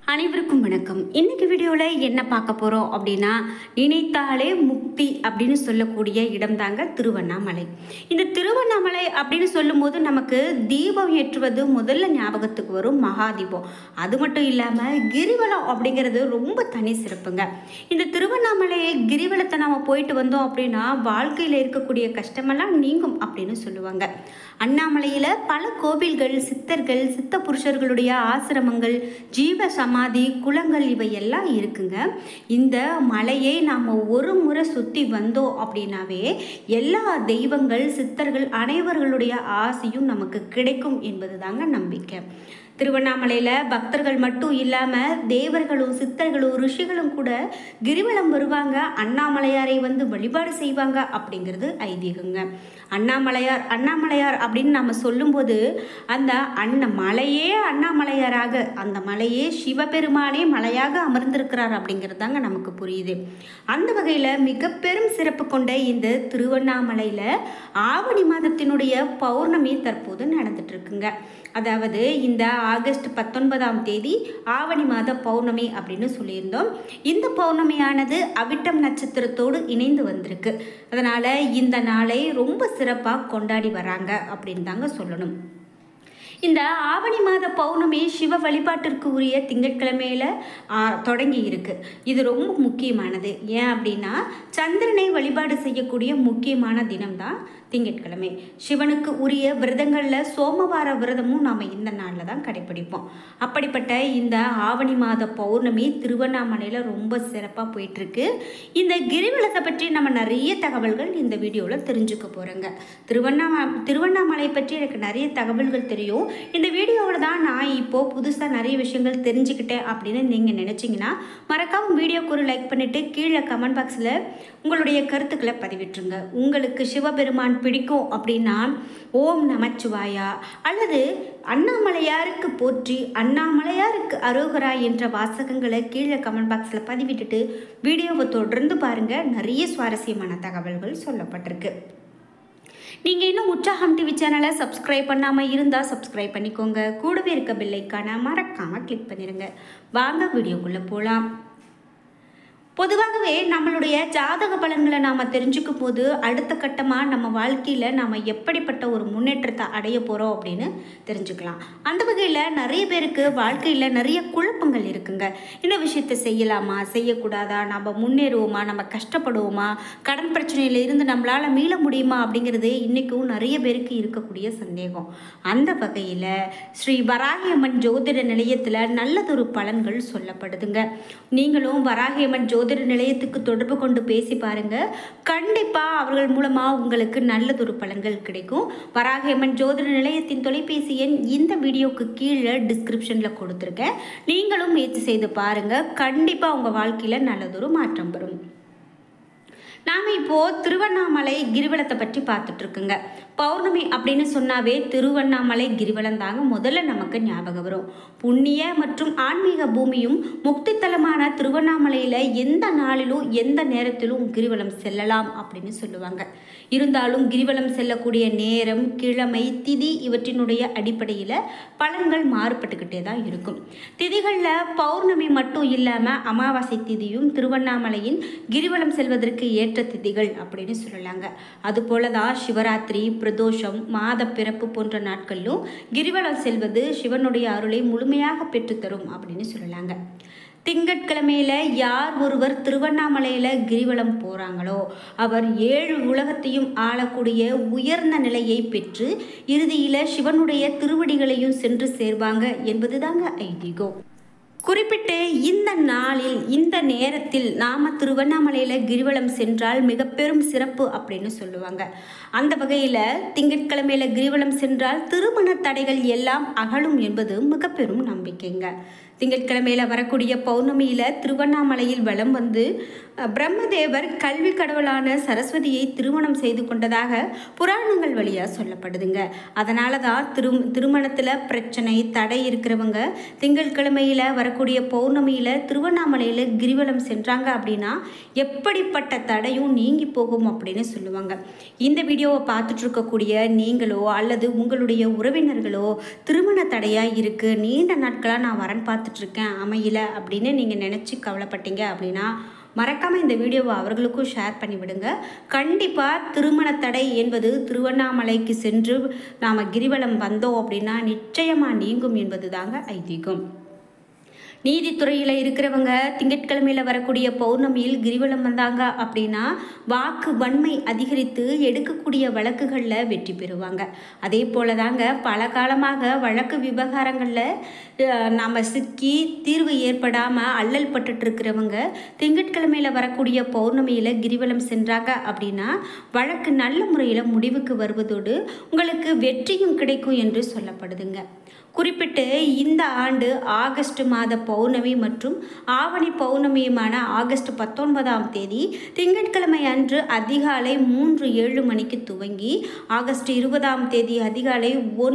அனைவருக்கும் வணக்கம். இன்னைக்கு வீடியோவில் என்ன பார்க்க போகிறோம் அப்படின்னா, நினைத்தாலே முக்தி அப்படின்னு சொல்லக்கூடிய இடம் தாங்க திருவண்ணாமலை. இந்த திருவண்ணாமலை அப்படின்னு சொல்லும்போது நமக்கு தீபம் ஏற்றுவது முதல்ல ஞாபகத்துக்கு வரும் மகாதீபம். அது மட்டும் இல்லாமல் கிரிவலம் அப்படிங்கிறது ரொம்ப தனி சிறப்புங்க. இந்த திருவண்ணாமலை கிரிவலத்தை நம்ம போயிட்டு வந்தோம் அப்படின்னா வாழ்க்கையில் இருக்கக்கூடிய கஷ்டமெல்லாம் நீங்கும் அப்படின்னு சொல்லுவாங்க. அண்ணாமலையில் பல கோவில்கள், சித்தர்கள், சித்த புருஷர்களுடைய ஆசிரமங்கள், ஜீவ சமாதி, குளங்கள் இவையெல்லாம் இருக்குங்க. இந்த மலையை நாம் ஒரு முறை சுற்றி வந்தோம் அப்படின்னாவே எல்லா தெய்வங்கள், சித்தர்கள் அனைவர்களுடைய ஆசையும் நமக்கு கிடைக்கும் என்பது தாங்க நம்பிக்கை. திருவண்ணாமலையில் பக்தர்கள் மட்டும் இல்லாமல் தேவர்களும், சித்தர்களும், ரிஷிகளும் கூட கிரிவலம் வருவாங்க. அண்ணாமலையாரை வந்து வழிபாடு செய்வாங்க அப்படிங்கிறது ஐதீகங்க. அண்ணாமலையார் அப்படின்னு நம்ம சொல்லும்போது அந்த மலையே அண்ணாமலையாராக, அந்த மலையே சிவபெருமானே மலையாக அமர்ந்திருக்கிறார் அப்படிங்கிறது தாங்க நமக்கு புரியுது. அந்த வகையில் மிக பெரும் சிறப்பு கொண்ட இந்த திருவண்ணாமலையில் ஆவணி மாதத்தினுடைய பௌர்ணமி தற்போது நடந்துட்டு இருக்குங்க. அதாவது இந்த ஆகஸ்ட் 19ஆம் தேதி ஆவணி மாத பௌர்ணமி அப்படின்னு சொல்லியிருந்தோம். இந்த பௌர்ணமியானது அவிட்டம் நட்சத்திரத்தோடு இணைந்து வந்திருக்கு. அதனால் இந்த நாளை ரொம்ப சிறப்பாக கொண்டாடி வராங்க அப்படின்னு தாங்க சொல்லணும். இந்த ஆவணி மாத பௌர்ணமி சிவ வழிபாட்டிற்கு உரிய திங்கட்கிழமையில் தொடங்கி இருக்கு. இது ரொம்ப முக்கியமானது. ஏன் அப்படின்னா சந்திரனை வழிபாடு செய்யக்கூடிய முக்கியமான தினம்தான் திங்கட்கிழமை. சிவனுக்கு உரிய விரதங்களில் சோமவார விரதமும் நாம் இந்த நாளில் தான் கடைப்பிடிப்போம். அப்படிப்பட்ட இந்த ஆவணி மாத பௌர்ணமி திருவண்ணாமலையில் ரொம்ப சிறப்பாக போயிட்டுருக்கு. இந்த கிரிவலத்தை பற்றி நம்ம நிறைய தகவல்கள் இந்த வீடியோவில் தெரிஞ்சுக்க போகிறோங்க. திருவண்ணாமலை பற்றி எனக்கு நிறைய தகவல்கள் தெரியும். இந்த வீடியோவில் தான் நான் இப்போது புதுசாக நிறைய விஷயங்கள் தெரிஞ்சுக்கிட்டேன் அப்படின்னு நீங்கள் நினச்சிங்கன்னா மறக்காமல் வீடியோக்கு ஒரு லைக் பண்ணிவிட்டு கீழே கமெண்ட் பாக்ஸில் உங்களுடைய கருத்துக்களை பதிவிட்டுருங்க. உங்களுக்கு சிவபெருமான் பிடிக்கும் அப்படின்னா ஓம் நமச்சிவாயா அல்லது அண்ணாமலையாருக்கு போற்றி, அண்ணாமலையாருக்கு அரோகரா என்ற வாசகங்களை கீழே கமெண்ட் பாக்ஸில் பதிவிட்டுட்டு வீடியோவை தொடர்ந்து பாருங்கள். நிறைய சுவாரஸ்யமான தகவல்கள் சொல்லப்பட்டிருக்கு. நீங்கள் இன்னும் உற்சாகம் டிவி சேனலை சப்ஸ்கிரைப் பண்ணாமல் இருந்தால் சப்ஸ்கிரைப் பண்ணிக்கோங்க. கூடவே இருக்க பெல் ஐக்கானை மறக்காமல் கிளிக் பண்ணிடுங்க. வாங்க வீடியோக்குள்ளே போகலாம். பொதுவாகவே நம்மளுடைய ஜாதக பலன்களை நாம் தெரிஞ்சுக்கும் போது அடுத்த கட்டமாக நம்ம வாழ்க்கையில் நாம் எப்படிப்பட்ட ஒரு முன்னேற்றத்தை அடைய போகிறோம் அப்படின்னு தெரிஞ்சுக்கலாம். அந்த வகையில் நிறைய பேருக்கு வாழ்க்கையில் நிறைய குழப்பங்கள் இருக்குங்க. இந்த விஷயத்தை செய்யலாமா, செய்யக்கூடாதா, நம்ம முன்னேறுவோமா, நம்ம கஷ்டப்படுவோமா, கடன் பிரச்சனையில் இருந்து நம்மளால் மீள முடியுமா அப்படிங்கிறது இன்றைக்கும் நிறைய பேருக்கு இருக்கக்கூடிய சந்தேகம். அந்த வகையில் ஸ்ரீ வராகியம்மன் ஜோதிட நிலையத்தில் நல்லதொரு பலன்கள் சொல்லப்படுதுங்க. நீங்களும் வராகியம்மன் ஜோதிட நிலையத்துக்கு தொடர்பு கொண்டு பேசி பாருங்க. கண்டிப்பாக அவர்கள் மூலமாக உங்களுக்கு நல்லதொரு பலன்கள் கிடைக்கும். வராகியம்மன் ஜோதிட நிலையத்தின் தொலைபேசி எண் இந்த வீடியோக்கு கீழே டிஸ்கிரிப்ஷனில் கொடுத்துருக்கேன். நீங்களும் முயற்சி செய்து பாருங்கள். கண்டிப்பாக உங்கள் வாழ்க்கையில் நல்லதொரு மாற்றம் வரும். நாம் இப்போது திருவண்ணாமலை கிரிவலத்தை பற்றி பார்த்துட்ருக்குங்க. பௌர்ணமி அப்படின்னு சொன்னாவே திருவண்ணாமலை கிரிவலம் தாங்க முதல்ல நமக்கு ஞாபகம் வரும். புண்ணிய மற்றும் ஆன்மீக பூமியும் முக்தித்தலமான திருவண்ணாமலையில் எந்த நாளிலும் எந்த நேரத்திலும் கிரிவலம் செல்லலாம் அப்படின்னு சொல்லுவாங்க. இருந்தாலும் கிரிவலம் செல்லக்கூடிய நேரம், கிழமை, திதி இவற்றினுடைய அடிப்படையில் பலன்கள் மாறுபட்டுக்கிட்டே தான் இருக்கும். திதிகளில் பௌர்ணமி மட்டும் இல்லாமல் அமாவாசை திதியும் திருவண்ணாமலையின் கிரிவலம் செல்வதற்கு ஏற்ற திதிகள் அப்படின்னு சொல்லலாங்க. அதுபோல தான் சிவராத்திரி, பிரதோஷம், மாத பிறப்பு போன்ற நாட்களிலும் கிரிவலம் செல்வது சிவனுடைய அருளை முழுமையாக பெற்றுத்தரும் அப்படின்னு சொல்லலாங்க. திங்கட்கிழமையில் யார் ஒருவர் திருவண்ணாமலையில் கிரிவலம் போகிறாங்களோ அவர் 7 உலகத்தையும் ஆளக்கூடிய உயர்ந்த நிலையை பெற்று இறுதியில் சிவனுடைய திருவடிகளையும் சென்று சேர்வாங்க என்பது தாங்க ஐதீகம். குறிப்பிட்டு இந்த நாளில் இந்த நேரத்தில் நாம் திருவண்ணாமலையில் கிரிவலம் சென்றால் மிக பெரும் சிறப்பு அப்படின்னு சொல்லுவாங்க. அந்த வகையில் திங்கட்கிழமையில் கிரிவலம் சென்றால் திருமண தடைகள் எல்லாம் அகலும் என்பது மிக பெரும் நம்பிக்கைங்க. திங்கட்கிழமையில் வரக்கூடிய பௌர்ணமியில் திருவண்ணாமலையில் வலம் வந்து பிரம்மதேவர் கல்வி கடவுளான சரஸ்வதியை திருமணம் செய்து கொண்டதாக புராணங்கள் வழியாக சொல்லப்படுதுங்க. அதனால தான் திருமணத்தில் பிரச்சனை, தடை இருக்கிறவங்க திங்கட்கிழமையில் வர வரக்கூடிய பௌர்ணமியில் திருவண்ணாமலையில் கிரிவலம் சென்றாங்க அப்படின்னா எப்படிப்பட்ட தடையும் நீங்கி போகும் அப்படின்னு சொல்லுவாங்க. இந்த வீடியோவை பார்த்துட்டு இருக்கக்கூடிய நீங்களோ அல்லது உங்களுடைய உறவினர்களோ திருமண தடையாக இருக்குது, நீண்ட நாட்களாக நான் வரன் பார்த்துட்ருக்கேன் அமையலை அப்படின்னு நீங்கள் நினச்சி கவலைப்பட்டீங்க அப்படின்னா மறக்காமல் இந்த வீடியோவை அவர்களுக்கும் ஷேர் பண்ணிவிடுங்க. கண்டிப்பாக திருமண தடை என்பது திருவண்ணாமலைக்கு சென்று நாம் கிரிவலம் வந்தோம் அப்படின்னா நிச்சயமாக நீங்கும் என்பது தாங்க ஐதீகம். நீதித்துறையில் இருக்கிறவங்க திங்கட்கிழமையில் வரக்கூடிய பௌர்ணமியில் கிரிவலம் வந்தாங்க அப்படின்னா வாக்கு வன்மை அதிகரித்து எடுக்கக்கூடிய வழக்குகளில் வெற்றி பெறுவாங்க. அதே போல தாங்க பல காலமாக வழக்கு விவகாரங்களில் நாம் சிக்கி தீர்வு ஏற்படாமல் அல்லல் பட்டுட்டு இருக்கிறவங்க திங்கட்கிழமையில் வரக்கூடிய பௌர்ணமியில் கிரிவலம் சென்றாங்க அப்படின்னா வழக்கு நல்ல முறையில் முடிவுக்கு வருவதோடு உங்களுக்கு வெற்றியும் கிடைக்கும் என்று சொல்லப்படுதுங்க. குறிப்பிட்டு இந்த ஆண்டு ஆகஸ்ட் மாத பௌர்ணமி மற்றும் ஆவணி பௌர்ணமியுமான ஆகஸ்ட் 19ஆம் தேதி திங்கட்கிழமை அன்று அதிகாலை 3:07 மணிக்கு துவங்கி ஆகஸ்ட் 20ஆம் தேதி அதிகாலை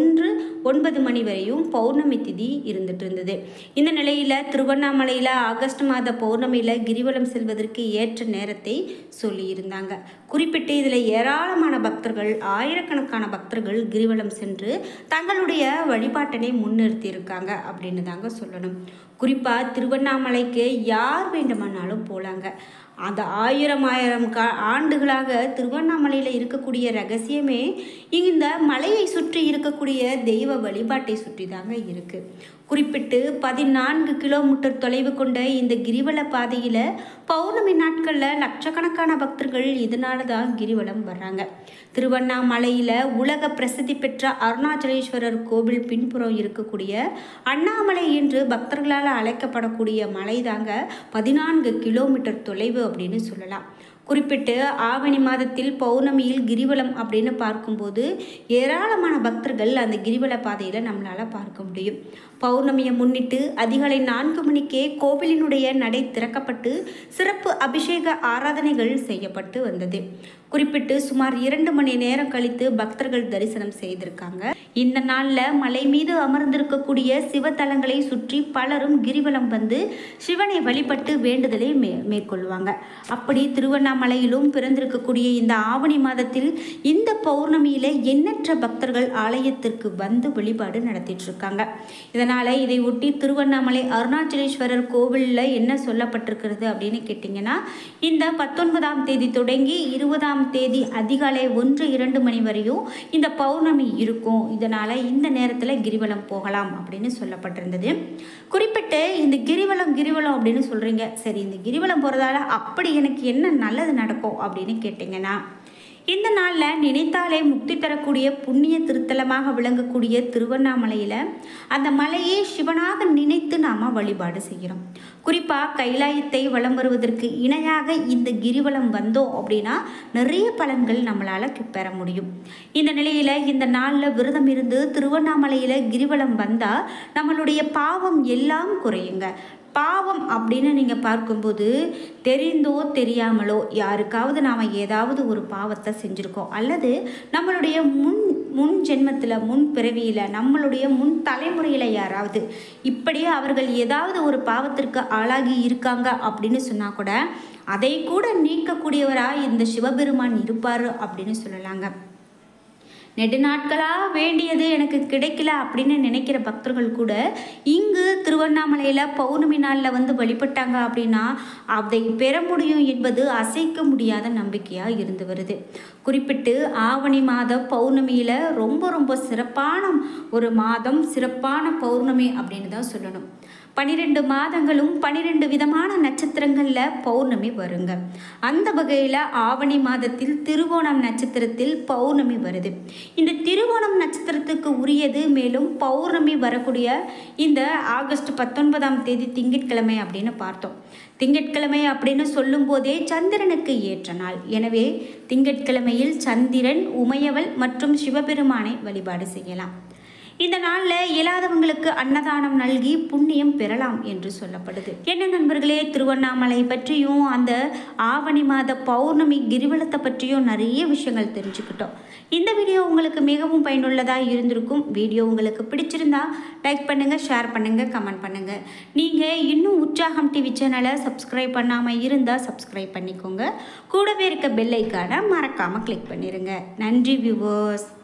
1:09 மணி வரையும் பௌர்ணமி திதி இருந்துட்டு இருந்தது. இந்த நிலையில் திருவண்ணாமலையில் ஆகஸ்ட் மாத பௌர்ணமியில் கிரிவலம் செல்வதற்கு ஏற்ற நேரத்தை சொல்லியிருந்தாங்க. குறிப்பிட்டு இதில் ஏராளமான பக்தர்கள், ஆயிரக்கணக்கான பக்தர்கள் கிரிவலம் சென்று தங்களுடைய வழிபாட்டினை முன்னிறுத்தி இருக்காங்க அப்படின்னு தாங்க சொல்லணும். குறிப்பாக திருவண்ணாமலைக்கு யார் வேண்டுமானாலும் போகலாங்க. அந்த ஆயிரம் ஆண்டுகளாக திருவண்ணாமலையில் இருக்கக்கூடிய ரகசியமே இந்த மலையை சுற்றி இருக்கக்கூடிய தெய்வ வழிபாட்டை சுற்றி தாங்க இருக்குது. குறிப்பிட்டு 14 கிலோமீட்டர் தொலைவு கொண்ட இந்த கிரிவல பாதையில் பௌர்ணமி நாட்களில் லட்சக்கணக்கான பக்தர்கள் இதனால தான் கிரிவலம் வர்றாங்க. திருவண்ணாமலையில் உலக பிரசித்தி பெற்ற அருணாச்சலேஸ்வரர் கோவில் பின்புறம் இருக்கக்கூடிய அண்ணாமலை என்று பக்தர்களால் அழைக்கப்படக்கூடிய மலை தாங்க 14 கிலோமீட்டர் தொலைவு அப்படின்னு சொல்லலாம். குறிப்பிட்டு ஆவணி மாதத்தில் பௌர்ணமியில் கிரிவலம் அப்படின்னு பார்க்கும்போது ஏராளமான பக்தர்கள் அந்த கிரிவல பாதையில் நம்மளால் பார்க்க முடியும். பௌர்ணமியை முன்னிட்டு அதிகாலை 4 மணிக்கே கோவிலினுடைய நடை திறக்கப்பட்டு சிறப்பு அபிஷேக ஆராதனைகள் செய்யப்பட்டு வந்தது. குறிப்பிட்டு சுமார் 2 மணி நேரம் கழித்து பக்தர்கள் தரிசனம் செய்திருக்காங்க. இந்த நாளில் மலை மீது அமர்ந்திருக்கக்கூடிய சிவத்தலங்களை சுற்றி பலரும் கிரிவலம் வந்து சிவனை வழிபட்டு வேண்டுதலை மேற்கொள்வாங்க. அப்படி திருவண்ணாமலையிலும் பிறந்திருக்கக்கூடிய இந்த ஆவணி மாதத்தில் இந்த பௌர்ணமியில் எண்ணற்ற பக்தர்கள் ஆலயத்திற்கு வந்து வழிபாடு நடத்திட்டு இருக்காங்க. இதனால் இதை ஒட்டி திருவண்ணாமலை அருணாச்சலேஸ்வரர் கோவிலில் என்ன சொல்லப்பட்டிருக்கிறது அப்படின்னு கேட்டிங்கன்னா, இந்த 19ஆம் தேதி தொடங்கி 20ஆம் தேதி அதிகாலை 1-2 மணி வரையும் இந்த பௌர்ணமி இருக்கும். இதனால் இந்த நேரத்தில் கிரிவலம் போகலாம் அப்படின்னு சொல்லப்பட்டிருந்தது. குறிப்பிட்டு இந்த கிரிவலம் அப்படின்னு சொல்கிறீங்க, சரி இந்த கிரிவலம் போகிறதால அப்படி எனக்கு என்ன நல்லது நடக்கும் அப்படின்னு கேட்டிங்கன்னா, இந்த நாளில் நினைத்தாலே முக்தி தரக்கூடிய புண்ணிய திருத்தலமாக விளங்கக்கூடிய திருவண்ணாமலையில் அந்த மலையை சிவனாக நினைத்து நாம் வழிபாடு செய்கிறோம். குறிப்பாக கைலாயத்தை வலம் வருவதற்கு இணையாக இந்த கிரிவலம் வந்தோம் அப்படின்னா நிறைய பலன்கள் நம்மளால் பெற முடியும். இந்த நிலையில் இந்த நாளில் விரதம் இருந்து திருவண்ணாமலையில் கிரிவலம் வந்தால் நம்மளுடைய பாவம் எல்லாம் குறையுங்க. பாவம் அப்படின்னு நீங்கள் பார்க்கும்போது தெரிந்தோ தெரியாமலோ யாருக்காவது நாம் ஏதாவது ஒரு பாவத்தை செஞ்சுருக்கோம், அல்லது நம்மளுடைய முன் ஜென்மத்தில் முன் பிறவியில் நம்மளுடைய முன் தலைமுறையில் யாராவது இப்படியே அவர்கள் ஏதாவது ஒரு பாவத்திற்கு ஆளாகி இருக்காங்க அப்படின்னு சொன்னால் கூட அதை கூட நீக்கக்கூடியவராக இந்த சிவபெருமான் இருப்பார் அப்படின்னு சொல்லலாங்க. நெடுநாட்களாக வேண்டியது எனக்கு கிடைக்கல அப்படின்னு நினைக்கிற பக்தர்கள் கூட இங்கு திருவண்ணாமலையில் பௌர்ணமி நாளில் வந்து வழிபட்டாங்க அப்படின்னா அதை பெற முடியும் என்பது அசைக்க முடியாத நம்பிக்கையாக இருந்து வருது. குறிப்பிட்டு ஆவணி மாத பௌர்ணமியில் ரொம்ப சிறப்பான ஒரு மாதம், சிறப்பான பௌர்ணமி அப்படின்னு தான் சொல்லணும். 12 மாதங்களும் 12 விதமான நட்சத்திரங்களில் பௌர்ணமி வருங்க. அந்த வகையில் ஆவணி மாதத்தில் திருவோணம் நட்சத்திரத்தில் பௌர்ணமி வருது. இந்த திருவோணம் நட்சத்திரத்துக்கு உரியது. மேலும் பௌர்ணமி வரக்கூடிய இந்த ஆகஸ்ட் 19ஆம் தேதி திங்கட்கிழமை அப்படின்னு பார்த்தோம். திங்கட்கிழமை அப்படின்னு சொல்லும் போதே சந்திரனுக்கு ஏற்ற நாள். எனவே திங்கட்கிழமையில் சந்திரன், உமையவள் மற்றும் சிவபெருமானை வழிபாடு செய்யலாம். இந்த நாளில் இயலாதவங்களுக்கு அன்னதானம் நல்கி புண்ணியம் பெறலாம் என்று சொல்லப்படுது. என்ன நண்பர்களே, திருவண்ணாமலை பற்றியும் அந்த ஆவணி மாத பௌர்ணமி கிரிவலத்தை பற்றியும் நிறைய விஷயங்கள் தெரிஞ்சுக்கிட்டோம். இந்த வீடியோ உங்களுக்கு மிகவும் பயனுள்ளதாக இருந்திருக்கும். வீடியோ உங்களுக்கு பிடிச்சிருந்தா லைக் பண்ணுங்கள், ஷேர் பண்ணுங்கள், கமெண்ட் பண்ணுங்கள். நீங்கள் இன்னும் உற்சாகம் டிவி சேனலை சப்ஸ்கிரைப் பண்ணாமல் இருந்தால் சப்ஸ்கிரைப் பண்ணிக்கோங்க. கூடவே இருக்க பெல் ஐக்கானை மறக்காமல் கிளிக் பண்ணிடுங்க. நன்றி வியூவர்ஸ்.